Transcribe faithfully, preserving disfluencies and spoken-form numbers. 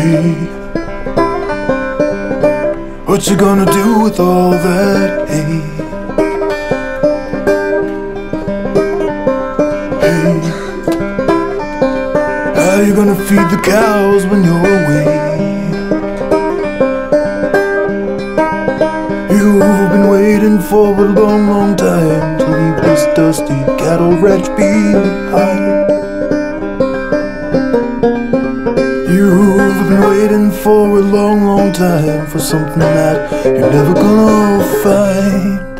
Hey, what you gonna do with all that hay? Hey, how you gonna feed the cows when you're away? You've been waiting for a long, long time to leave this dusty cattle ranch behind. You've been waiting for a long, long time for something that you're never gonna find.